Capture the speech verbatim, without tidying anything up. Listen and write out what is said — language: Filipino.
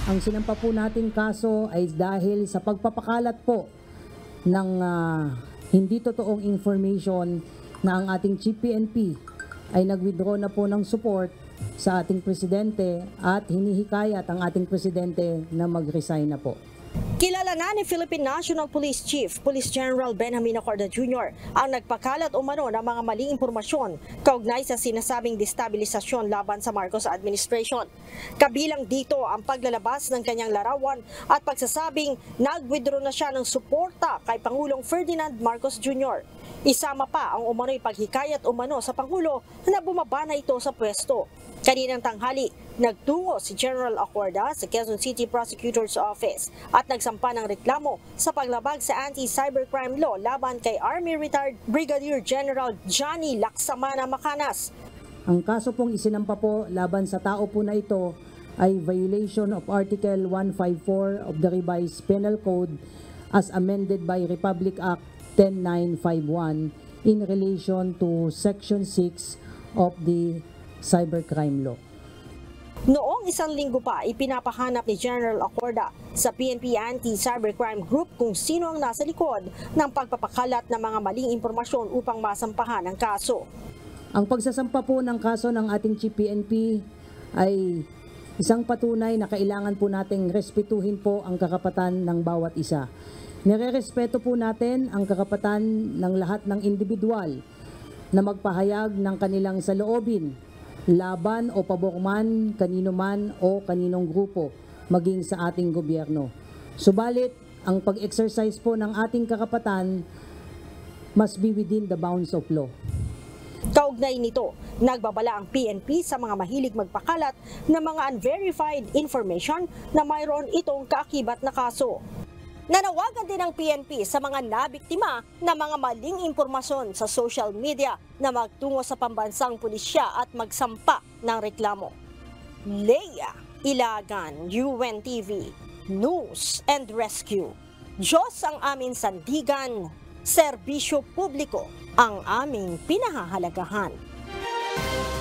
Ang sinampa po nating kaso ay dahil sa pagpapakalat po ng uh, hindi totoong information na ang ating Chief P N P ay nag-withdraw na po ng support sa ating presidente at hinihikayat ang ating presidente na mag-resign na po. Kilala na ni Philippine National Police Chief, Police General Benjamin Acorda Junior ang nagpakalat umano ng mga maling impormasyon kaugnay sa sinasabing destabilisasyon laban sa Marcos administration. Kabilang dito ang paglalabas ng kanyang larawan at pagsasabing nag-withdraw na siya ng suporta kay Pangulong Ferdinand Marcos Junior Isama pa ang umano'y paghikayat umano sa Pangulo na bumaba na ito sa pwesto. Kaninang tanghali, nagtungo si General Acorda sa Quezon City Prosecutor's Office at nagsampa ng reklamo sa paglabag sa anti-cybercrime law laban kay Army Retired Brigadier General Johnny Laksamana Macanas. Ang kaso pong isinampa po laban sa tao po na ito ay violation of Article one fifty-four of the Revised Penal Code as amended by Republic Act ten nine fifty-one in relation to Section six of the Cybercrime Law. Noong isang linggo pa, ipinapahanap ni General Acorda sa P N P Anti-Cybercrime Group kung sino ang nasa likod ng pagpapakalat ng mga maling impormasyon upang masampahan ang kaso. Ang pagsasampa po ng kaso ng ating Chief P N P ay isang patunay na kailangan po nating respetuhin po ang karapatan ng bawat isa. Nire-respeto po natin ang karapatan ng lahat ng individual na magpahayag ng kanilang saloobin, laban o pabor man, kanino man o kaninong grupo, maging sa ating gobyerno. Subalit, ang pag-exercise po ng ating karapatan must be within the bounds of law. Kaugnay nito, nagbabala ang P N P sa mga mahilig magpakalat ng mga unverified information na mayroon itong kaakibat na kaso. Nanawagan din ang P N P sa mga nabiktima ng mga maling impormasyon sa social media na magtungo sa pambansang pulisya at magsampa ng reklamo. Leia Ilagan, U N T V, News and Rescue. Diyos ang aming sandigan, serbisyo publiko ang aming pinahahalagahan.